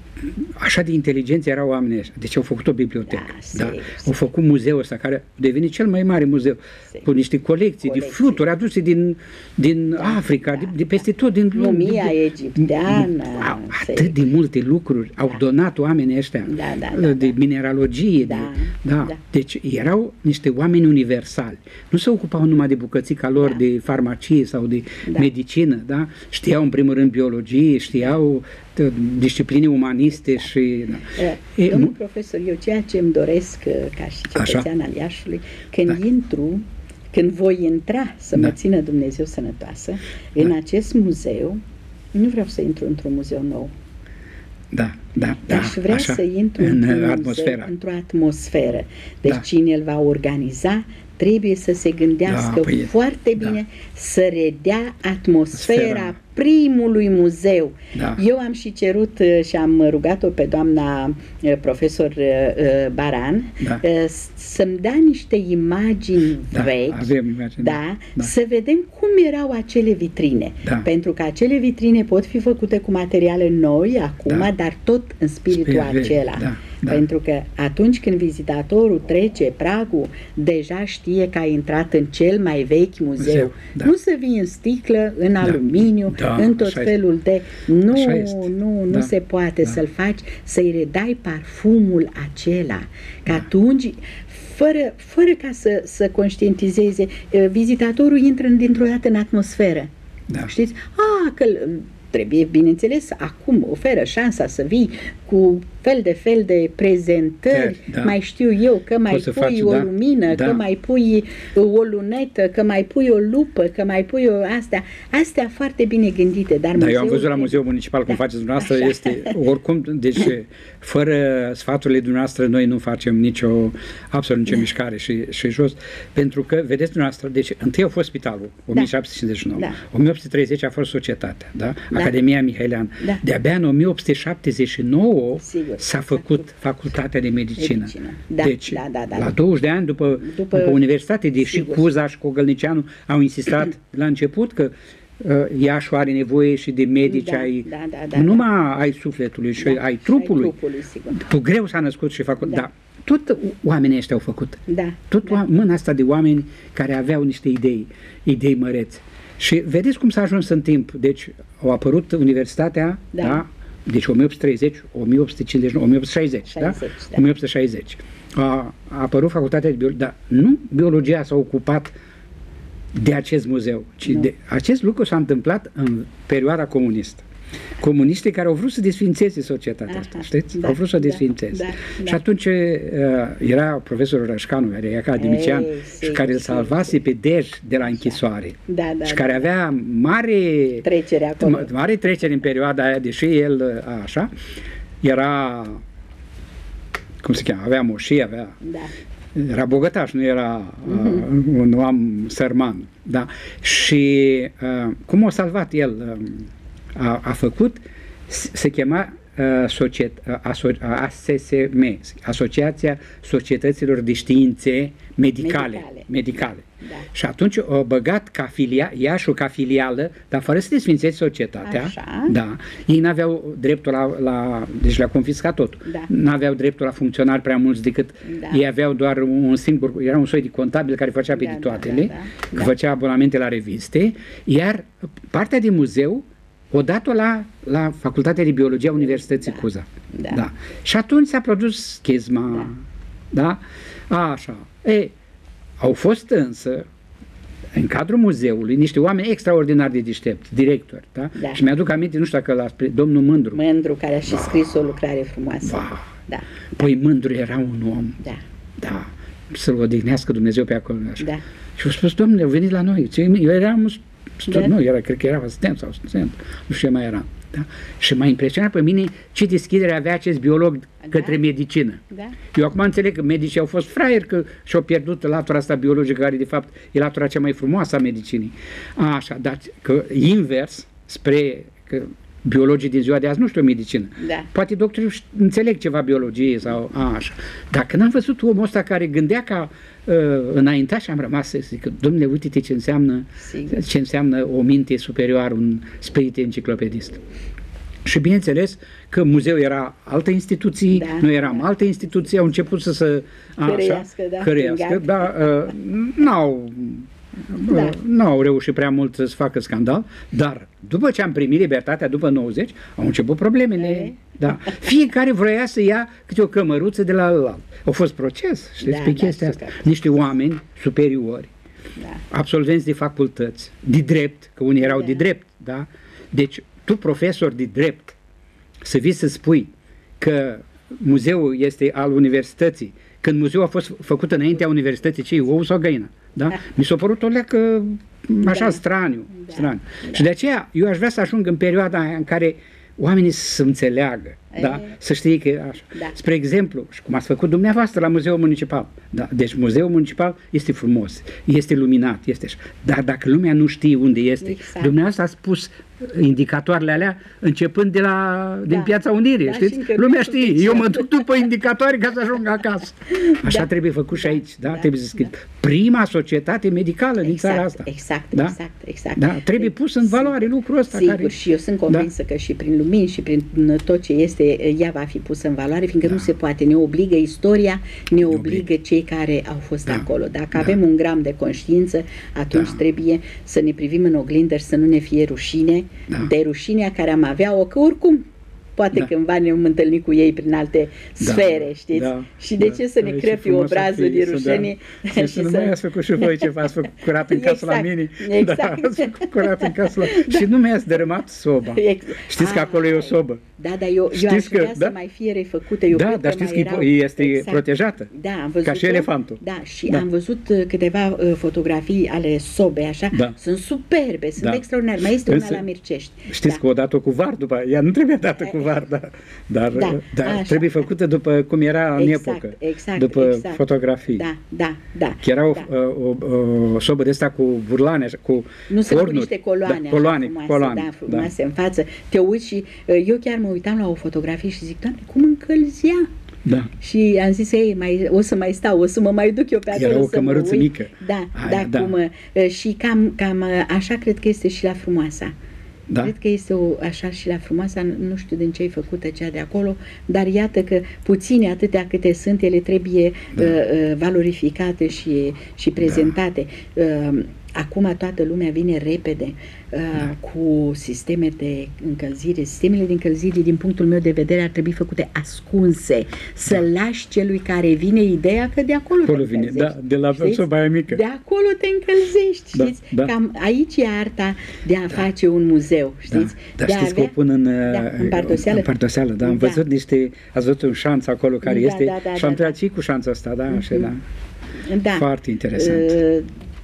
Așa de inteligenți erau oamenii ăștia. Deci au făcut o bibliotecă. Da, da. Au făcut muzeul ăsta, care a devenit cel mai mare muzeu, sigur. cu niște colecții, colecții de fluturi aduse din, din da, Africa, da, de, de peste tot din lume. Mumia egipteană. Atât de multe lucruri au da. donat oamenii ăștia, da, da, da, de da. mineralogie. Da, de, da. Da. Deci erau niște oameni universali. Nu se ocupau numai de bucățica lor, da. de farmacie sau de da. medicină. Da? Știau în primul rând biologie, știau discipline umaniste exact. și... Da. E, Domnul profesor, eu ceea ce îmi doresc ca și cetățean al Iașului, când da. intru, când voi intra să da. mă țină Dumnezeu sănătoasă, da. în acest muzeu, nu vreau să intru într-un muzeu nou. Da, da, da. Aș vrea așa, să intru în într-o atmosferă. într-o atmosferă. Deci da. cine îl va organiza trebuie să se gândească da, păi, foarte bine da. să redea atmosfera Sfera. primului muzeu. Da. Eu am și cerut și am rugat-o pe doamna profesor Baran da. să-mi dea niște imagini da, vechi, avem imagini, da, da. să vedem cum erau acele vitrine. Da. Pentru că acele vitrine pot fi făcute cu materiale noi acum, da. dar tot în spiritul Spirit, acela. Da. Da. Pentru că atunci când vizitatorul trece pragul, deja știe că a intrat în cel mai vechi muzeu. muzeu da. Nu să vii în sticlă, în da. aluminiu, da, în tot felul este. de... Nu, nu, nu da. se poate da. să-l faci, să-i redai parfumul acela. Că da. atunci... Fără, fără ca să, să conștientizeze, vizitatorul intră dintr-o dată în atmosferă. Da. Știți? A, că trebuie, bineînțeles, acum oferă șansa să vii cu fel de fel de prezentări, da. mai știu eu, că mai pui faci, o da. lumină, da. că mai pui o lunetă, că mai pui o lupă, că mai pui o astea. Astea foarte bine gândite. Dar da, eu am văzut la Muzeul Municipal cum da. faceți dumneavoastră, Așa. este oricum, deci fără sfaturile dumneavoastră noi nu facem nicio, absolut nicio da. mișcare și, și jos, pentru că, vedeți dumneavoastră, deci întâi a fost spitalul, o mie șapte sute cincizeci și nouă, da. o mie opt sute treizeci a fost societatea, da? Da. Academia Mihaelean. Da. De-abia în o mie opt sute șaptezeci și nouă s-a făcut facultatea de medicină. medicină. Da, deci, da, da, da, la douăzeci de ani după, după, după universitate, deși sigur. Cuza și Cogălnicianu au insistat la început că uh, Iașul are nevoie și de medici, da, ai, da, da, da, nu numai da. ai sufletului, și da, ai trupului. Ai trupului tu greu s-a născut și făcut, da. da. Tot oamenii ăștia au făcut. Da, tot da. mâna asta de oameni care aveau niște idei, idei măreți. Și vedeți cum s-a ajuns în timp. Deci au apărut universitatea, da, da? Deci o mie opt sute treizeci, o mie opt sute cincizeci, o mie opt sute șaizeci, șaizeci, da? Da. o mie opt sute șaizeci. A, a apărut facultatea de biologie, dar nu biologia s-a ocupat de acest muzeu, ci nu. de acest lucru s-a întâmplat în perioada comunistă. Comuniștii care au vrut să desfințeze societatea Aha, asta, știți? Da, au vrut să o desfințeze. Da, da, și atunci uh, era profesorul Rășcanu, care e academician, Ei, și care îl salvase pe Dej de la închisoare. Da, da, și da, care avea mare trecere acolo. Mare trecere în perioada aia, deși el a, așa, era, cum se cheamă, avea moșii, avea... Da. Era bogătaș, nu era uh, un om sărman. Da? Și uh, cum a salvat el... Uh, A, a făcut, se chema uh, societ, uh, aso, A S S M, Asociația Societăților de Științe Medicale. medicale. medicale. Da. Și atunci a băgat ca filia, Iașul ca filială, dar fără să desfințeze societatea. Așa. Da. Ei n-aveau dreptul la, la deci le-a confiscat totul. Da. N-aveau dreptul la funcționari prea mulți decât da. ei aveau doar un singur, era un soi de contabil care făcea pe da, editoatele, da, da, da. făcea abonamente la reviste, iar partea de muzeu o dat-o la, la Facultatea de Biologie a Universității da, Cuza. Da. Da. Și atunci s-a produs schizma. Da. Da? Așa. E, au fost însă, în cadrul muzeului, niște oameni extraordinar de deștepți, directori. Da? Da. Și mi-aduc aminte, nu știu dacă l-a spus, domnul Mândru. Mândru, care a și bah. scris o lucrare frumoasă. Bah. Da. Păi Mândru era un om. Da. Da. Să-l odihnească Dumnezeu pe acolo. Așa. Da. Și au spus, domnule, au venit la noi. Eu eram... Da. Nu, era, cred că era asistent sau asistent, nu știu ce mai era. Da? Și m-a impresionat pe mine ce deschidere avea acest biolog da. către medicină. Da. Eu acum înțeleg că medicii au fost fraieri, că și-au pierdut latura asta biologică, care de fapt e latura cea mai frumoasă a medicinii. Așa, dar că invers, spre că biologii din ziua de azi nu știu medicină. Da. Poate doctorii înțeleg ceva biologie sau a, așa. Dacă n-am văzut omul ăsta care gândea ca uh, înaintea și am rămas să zic, domnule, uite-te ce înseamnă, ce înseamnă o minte superioară, un spirit enciclopedist. Și bineînțeles că muzeul era altă instituție, da, noi eram da. alte instituții, au început să se căreiască, da, căreiască, dar uh, n-au Da. nu au reușit prea mult să facă scandal, dar după ce am primit libertatea, după nouăzeci, au început problemele. Da. Fiecare vroia să ia câte o cămăruță de la alt. Au fost proces, știți, da, pe chestia da, asta. Niște oameni superiori, da. absolvenți de facultăți, de drept, că unii erau da. de drept, da? Deci, tu, profesor de drept, să vii să spui că muzeul este al universității, când muzeul a fost făcut înaintea universității, ce ou sau găină? Da? Mi s-a părut o leacă așa da. straniu. Da. straniu. Da. Și de aceea eu aș vrea să ajung în perioada aia în care oamenii să înțeleagă, da? Să știe că așa. Da. Spre exemplu, și cum ați făcut dumneavoastră la Muzeul Municipal. Da? Deci Muzeul Municipal este frumos, este luminat, este așa. Dar dacă lumea nu știe unde este, exact. dumneavoastră a spus indicatoarele alea începând de la, da. din Piața Unirii, da, știți? Lumea știe, eu mă duc după indicatoare ca să ajung acasă. Așa da. trebuie făcut și aici, da? da. Trebuie să scrie. Da. Prima societate medicală exact, din țara asta. Exact, da? exact, exact. Da? Trebuie pus în valoare lucrul ăsta. Sigur, care... și eu sunt convinsă da. că și prin lumini și prin tot ce este unde ea va fi pusă în valoare, fiindcă da. nu se poate, ne obligă istoria, ne, ne obligă, obligă cei care au fost da. acolo. Dacă da. avem un gram de conștiință, atunci da. trebuie să ne privim în oglindă și să nu ne fie rușine da. de rușinea care am avea-o, că oricum poate da. cândva ne-am întâlnit cu ei prin alte da. sfere, știți? Da. Și de da. ce să ne da. crăpi obrazul de rușine? Și, și să nu mai ați făcut și voi ceva, ați făcut curat în casă exact. la mine. Exact. Da, ați făcut curat în casă la da. Și nu mi-ați dărâmat soba. Exact. Știți că acolo e o sobă. Da, dar eu, eu aș vrea că, să da? mai fie refăcută. Eu da, dar știți că erau... este exact. protejată. Da, am văzut ca și elefantul. Da, și da. am văzut câteva uh, fotografii ale sobei, așa. Da. Sunt superbe, sunt da. extraordinare. Mai este Însă, una la Mircești. Știți da. că o dată cu var, după ea nu trebuie dată cu var, da. Dar, da, dar trebuie făcută după cum era în exact, epocă. Exact, după exact. fotografii. Da, da, da. Că era o, da. o, o, o sobă de asta cu burlane, cu nu se fornuri. Nu niște coloane, da, coloane, frumoase, coloane, da, frumoase da. în față. Te uiți și eu chiar mă uitam la o fotografie și zic, Doamne, cum încălzea? Da. Și am zis, ei, mai, o să mai stau, o să mă mai duc eu pe acolo. Era o să mă cămăruță uit. mică. Da, Aia, da, da. Cum, și cam, cam așa cred că este și la Frumoasa. Da. Cred că este o, așa și la Frumoasa, nu știu din ce e făcută cea de acolo, dar iată că puține atâtea câte sunt, ele trebuie da. uh, valorificate și, și prezentate. Da. Uh, Acum toată lumea vine repede uh, da. cu sisteme de încălzire. Sistemele de încălzire, din punctul meu de vedere, ar trebui făcute ascunse. Să da. lași celui care vine ideea că de acolo, acolo te vine, da, de la soba aia mică. De acolo te încălzești, da, știți? Da. Cam aici e arta de a da. face un muzeu, știți? Da. Dar știți avea... că o pun în, da, în pardoseală. În pardoseală, da. Am da. văzut niște, ați văzut un șanț acolo care da, este da, da, și am da, intrat da. și cu șanțul ăsta, da, așa, mm-hmm. da. Da. Foarte interesant. Uh,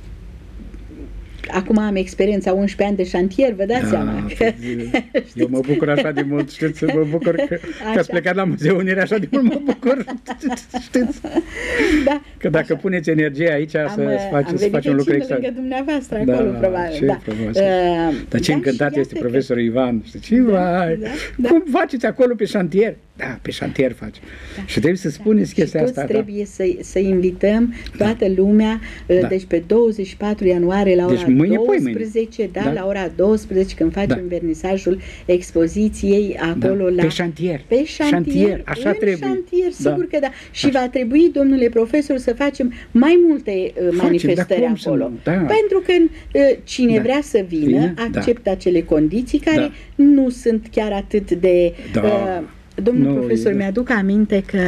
Acum am experiența unsprezece ani de șantier, vă dați da, seama. Că, eu mă bucur așa de mult, știți, mă bucur că, că ați plecat la Muzeul Unirii, așa de mult mă bucur, știți? Da, că dacă așa. puneți energia aici am, să faci, să faci un lucru exact. Am venit lângă dumneavoastră acolo, da, probabil. Ce da. frumos. Uh, Dar ce da, încântat este profesorul că... Ivan. Știi, da, vai, da, da. Cum faceți acolo pe șantier? Da, pe șantier faci. Da. Și trebuie să spuneți da. chestia și asta. Și trebuie da. să, să invităm toată da. lumea, da. deci pe douăzeci și patru ianuarie la ora deci mâine, douăsprezece, da, da, la ora douăsprezece, când facem da. vernisajul expoziției acolo da. la... Pe șantier. Pe șantier, șantier așa în trebuie. șantier, sigur da. că da. Și așa. va trebui, domnule profesor, să facem mai multe uh, manifestări facem, acolo. Da. Pentru că uh, cine da. vrea să vină, Vine? acceptă da. acele condiții care da. nu sunt chiar atât de... Da. Uh, Domnul no, profesor, e... mi-aduc aminte că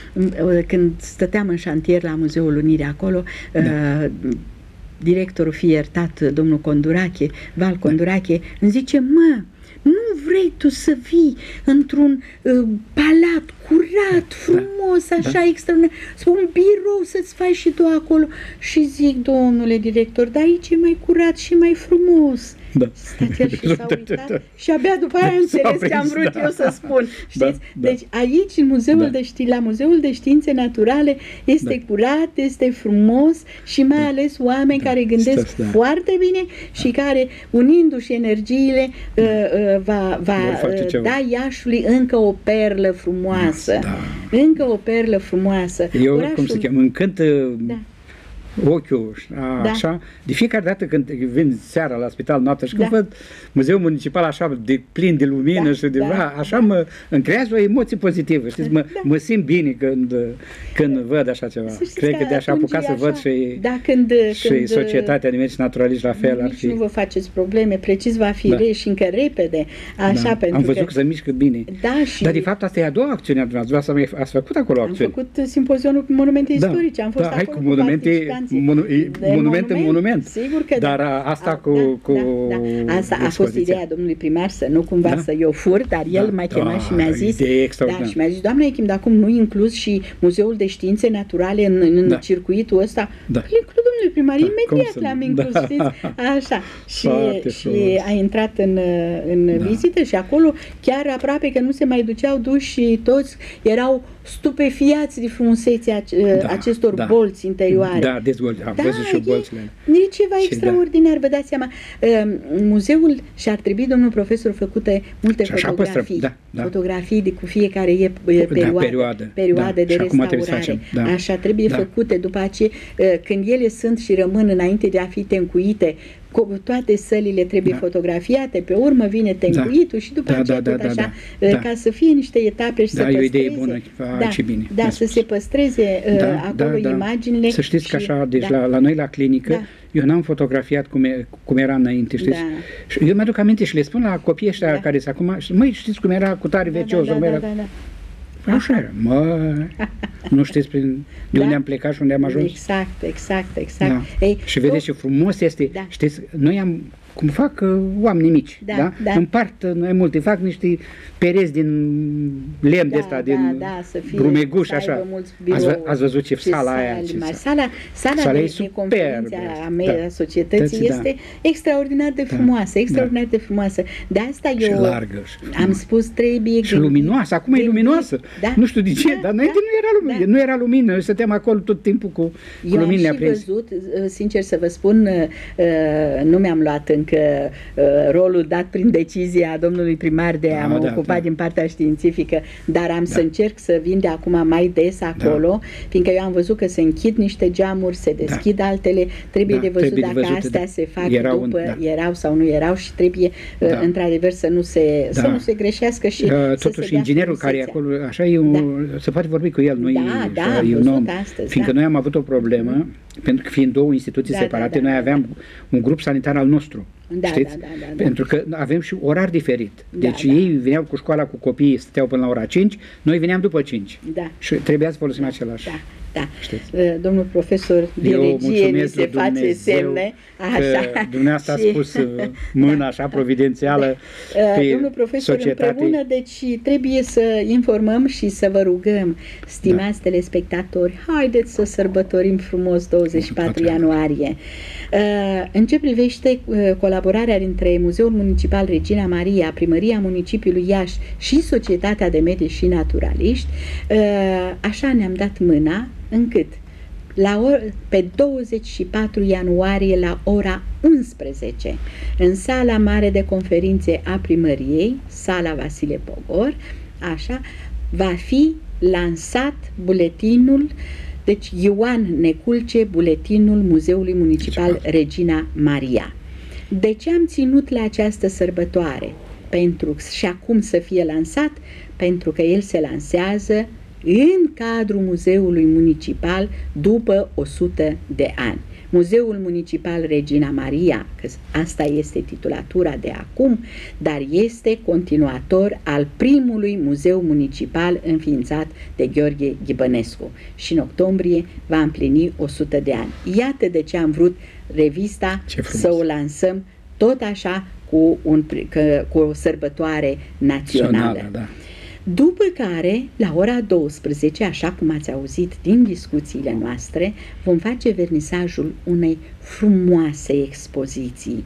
când stăteam în șantier la Muzeul Unirii acolo, da. uh, directorul, fie iertat, domnul Condurache, Val Condurache, da. îmi zice, mă, nu vrei tu să vii într-un uh, palat curat, frumos, da. așa, da. extraordinar, un birou să-ți faci și tu acolo. Și zic, domnule director, dar aici e mai curat și mai frumos. Da. Stați și s-a uitat și abia după aia am înțeles ce am vrut da. eu să spun. Știți? Da, da. Deci aici, în Muzeul da. de Ști- la Muzeul de Științe Naturale, este da. curat, este frumos și mai da. ales oameni da. care gândesc Stați, da. foarte bine și care, unindu-și energiile, da. uh, va, va uh, da Iașului încă o perlă frumoasă. Da. Încă o perlă frumoasă. Eu, Orașul... cum se cheamă, încântă... Da. ochiul, a, da. așa, de fiecare dată când vin seara la spital noaptea și când da. văd Muzeul Municipal așa de plin de lumină da. și de da. așa da. mă îmi creează o emoție pozitivă, știți, mă, da. mă simt bine când, când da. văd așa ceva. Cred că de așa apucat să văd și, da, când, și când, societatea de medici naturaliști la fel ar fi. Nu vă faceți probleme, precis va fi da. și încă repede, așa, da. pentru Am văzut că, că se mișcă bine. Da, și... Dar de fapt asta e a doua acțiune a dumneavoastră, ați făcut acolo acțiuni. Am făcut simpozionul cu monumente da. istorice, am fost da, acolo hai cu monumente, monu monument în monument. Sigur că dar da. asta a, cu, da, cu da, da. Asta a fost ideea domnului primar, să nu cumva da? să eu fur, dar el da, m-a chemat da, și mi-a zis, da, și mi-a zis, doamna Echim, dar acum nu inclus și Muzeul de Științe Naturale în, în da. circuitul ăsta? Da. Îl includ, domnule primar, da, imediat l-am inclus, da. știți? Așa. Și, și a intrat în, în da. vizită și acolo chiar aproape că nu se mai duceau duși și toți erau stupefiați de frumusețea da, acestor da, bolți interioare. Da, dezvolt, am da, văzut și bolțile. E ceva și extraordinar, da. vă dați seama. Muzeul și-ar trebui, domnul profesor, făcute multe și fotografii. Da, da. Fotografii de cu fiecare e perioadă, da, perioadă, perioadă da, de restaurare. Da. Așa trebuie da. făcute. După aceea, când ele sunt și rămân înainte de a fi tencuite cu toate sălile trebuie Da. fotografiate, pe urmă vine tencuitul și după Da, aceea da, tot da, da, așa, da. uh, Da. ca să fie niște etape și Da, să e o păstreze. idee bună, Da, ce bine, da, mi-a să spus. se păstreze uh, Da, acolo da, da. imaginile. Să știți că și- așa, deci da. la, la noi la clinică, Da. eu n-am fotografiat cum, e, cum era înainte, știți? Da. Și eu mi-aduc aminte și le spun la copiii ăștia Da. care sunt acum, măi, știți cum era cu tare Da, vecios, da, da, era... da, da. Păi așa era, mă, nu știți prin, de Da. unde am plecat și unde am ajuns? Exact, exact, exact. Da. Ei, Și vedeți ce frumos este, Da. știți, noi am, cum fac uh, oamenii mici, Da, da? da. Împart uh, mai multe, fac niște pereți din lemn de ăsta, da, din da, să fie, brumeguș, să aibă așa. mulți Ați, vă- birouri ați văzut ce și sala aia? sali ce mari. sala. Sala, sala, Sala de, e de superbă conferințe asta. a mea, Da. a societății Da. este extraordinar de Da. frumoasă, extraordinar Da. de frumoasă. De asta Și eu largă. Și am frumoasă. spus trebuie Și luminoasă, acum e gândit, luminoasă. da, Nu știu de ce, da, dar înainte da, nu era lumină. da. Nu era lumină, noi stăteam acolo tot timpul cu, cu Eu am luminile și aprinse. văzut, sincer să vă spun, uh, nu mi-am luat încă uh, rolul dat prin decizia domnului primar de a Da, mă da, ocupa da. din partea științifică, dar am Da. să încerc să vin de acum mai des acolo, fiindcă eu am văzut că se închid niște geamuri, se deschid altele, trebuie Da, de văzut trebuie de dacă văzut, astea da. se fac Erau după, în- da. erau sau nu erau și trebuie uh, Da. într-adevăr să nu se, Da. să nu se greșească și Uh, să Totuși, se dea inginerul care e frumusețea. acolo, așa e un, se poate vorbi cu el, nu Da, e, da, așa, am e un văzut om. astăzi, Fiindcă da. noi am avut o problemă, pentru că fiind două instituții Da, separate, da, da, noi da, aveam un grup sanitar al nostru. Da, știți? da, da, da, da. Pentru că avem și orar diferit. Da, Deci da. ei veneau cu școala cu copiii, stăteau până la ora cinci, noi veneam după cinci. Da. Și trebuia să folosim același. Da, da. Știți? Uh, Domnul profesor de Eu regie mi mulțumesc se lui face Dumnezeu semne. Așa. că dumneavoastră Și- a spus uh, mâna așa providențială Uh, pe Domnul profesor, societate. împreună, deci trebuie să informăm și să vă rugăm, stimați telespectatori, haideți să sărbătorim frumos douăzeci și patru ianuarie. Uh, În ce privește uh, colaborarea dintre Muzeul Municipal Regina Maria, Primăria Municipiului Iași și Societatea de Medici și Naturaliști, uh, așa ne-am dat mâna încât la or, pe douăzeci și patru ianuarie la ora unsprezece în sala mare de conferințe a primăriei, sala Vasile Pogor, așa, va fi lansat buletinul, deci Ioan Neculce, buletinul Muzeului Municipal Regina Maria. De ce am ținut la această sărbătoare? Pentru și acum să fie lansat, pentru că el se lansează în cadrul Muzeului Municipal după o sută de ani. Muzeul Municipal Regina Maria, că asta este titulatura de acum, dar este continuator al primului muzeu municipal înființat de Gheorghe Ghibănescu și în octombrie va împlini o sută de ani. Iată de ce am vrut revista să o lansăm tot așa cu, un, că, cu o sărbătoare națională. Națională, da. După care, la ora douăsprezece, așa cum ați auzit din discuțiile noastre, vom face vernisajul unei frumoase expoziții.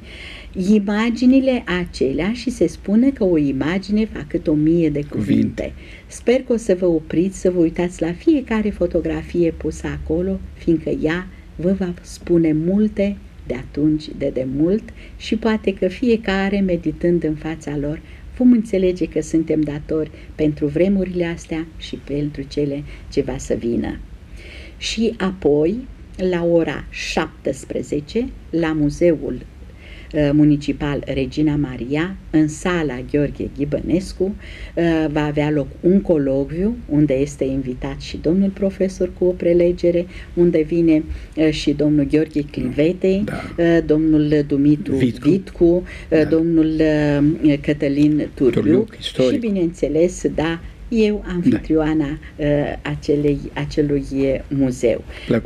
Imaginile acelea, și se spune că o imagine fa cât o mie de cuvinte. Cuvinte. Sper că o să vă opriți, să vă uitați la fiecare fotografie pusă acolo, fiindcă ea vă va spune multe de atunci, de demult, și poate că fiecare, meditând în fața lor, vom înțelege că suntem datori pentru vremurile astea și pentru cele ce va să vină. Și apoi, la ora șaptesprezece, la Muzeul Municipal Regina Maria, în sala Gheorghe Ghibănescu, va avea loc un colocviu unde este invitat și domnul profesor cu o prelegere, unde vine și domnul Gheorghe Clivetei, da. domnul Dumitru Vitcu, Vitcu da. domnul Cătălin Turbiu, Turbiu și, bineînțeles, da, eu, anfitrioana da. acelei, acelui muzeu. Plăcut.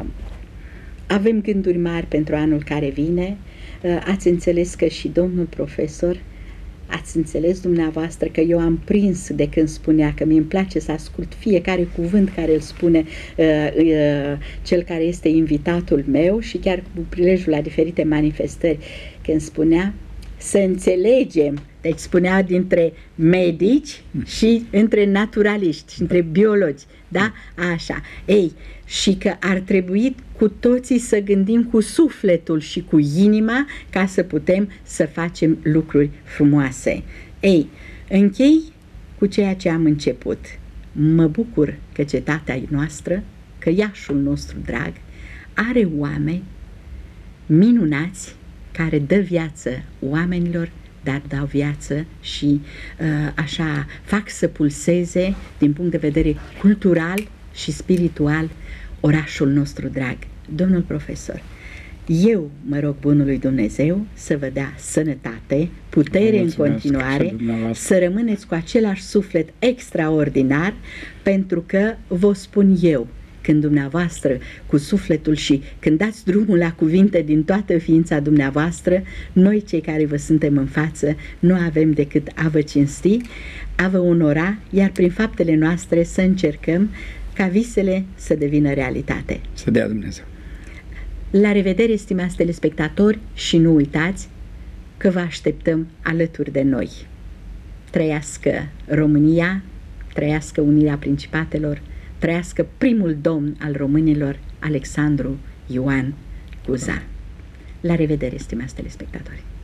Avem gânduri mari pentru anul care vine. Ați înțeles că și domnul profesor, ați înțeles dumneavoastră că eu am prins de când spunea că mi-mi place să ascult fiecare cuvânt care îl spune uh, uh, cel care este invitatul meu, și chiar cu prilejul la diferite manifestări, când spunea să înțelegem, deci spunea dintre medici și între naturaliști și între biologi, da? Așa. Ei, și că ar trebui cu toții să gândim cu sufletul și cu inima ca să putem să facem lucruri frumoase. Ei, închei cu ceea ce am început. Mă bucur că cetatea noastră, că Iașul nostru drag, are oameni minunați care dă viață oamenilor, dar dau viață și așa fac să pulseze din punct de vedere cultural și spiritual orașul nostru drag. Domnul profesor, eu mă rog bunului Dumnezeu să vă dea sănătate, putere în continuare, să rămâneți cu același suflet extraordinar, pentru că vă spun eu, când dumneavoastră cu sufletul și când dați drumul la cuvinte din toată ființa dumneavoastră, noi cei care vă suntem în față nu avem decât a vă cinsti, a vă onora, iar prin faptele noastre să încercăm ca visele să devină realitate. Să dea Dumnezeu. La revedere, stimați telespectatori, și nu uitați că vă așteptăm alături de noi. Trăiască România, trăiască Unirea Principatelor, trăiască primul domn al românilor, Alexandru Ioan Cuza. La revedere, stimați telespectatori!